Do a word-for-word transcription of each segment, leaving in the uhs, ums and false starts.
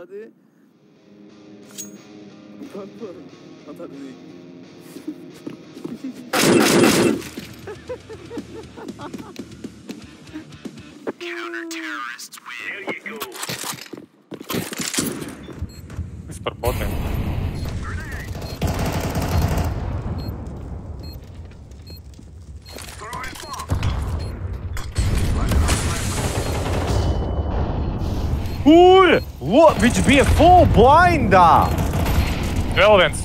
hadi. Bak bak. Atar değil. Vispār botiem. Ui! Lo, viņš bija full blindā! Vēl viens.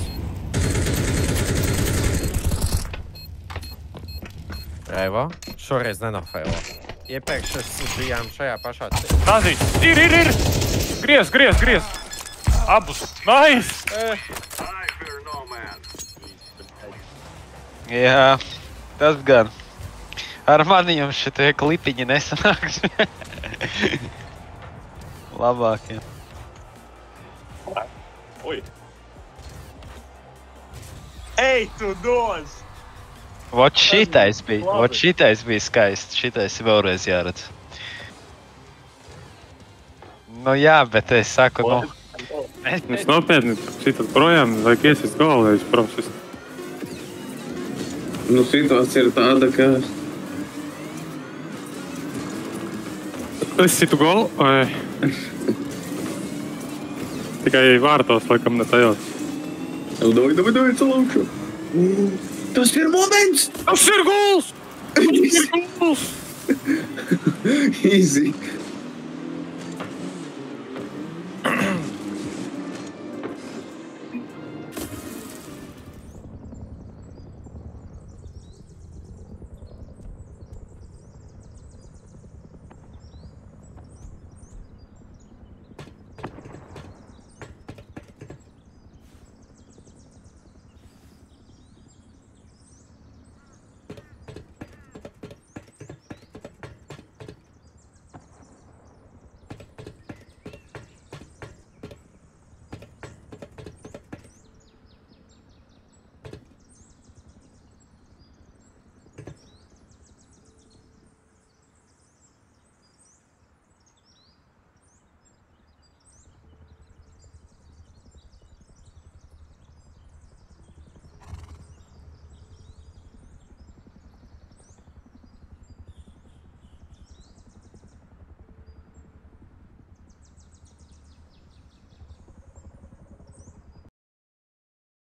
Reivo, šoreiz nenofeilo. Iepriekš bijām šajā pašā ceļā. Nazīs. Ir, ir, ir. Griez, griez, griez. Abus. Nice. Jā, tas gan. Ar mani jums šitie klipiņi nesanāks. Labākie. Oi. Ej, tu doz! Vot šitais bija, vot šitais bija skaists. Šitais vēlreiz jāredz. Nu jā, bet es saku, nu... Es nopietni šitat projām, vajag iesist galvu, nevis prosist. Nu, situācija ir tāda, ka... Es situ golu, vai... Tikai vārtos, laikam, ne tajos. Davai, davai, davai, celaušu. Tas ir moments! Tas ir gols! Tas ir gols! Easy.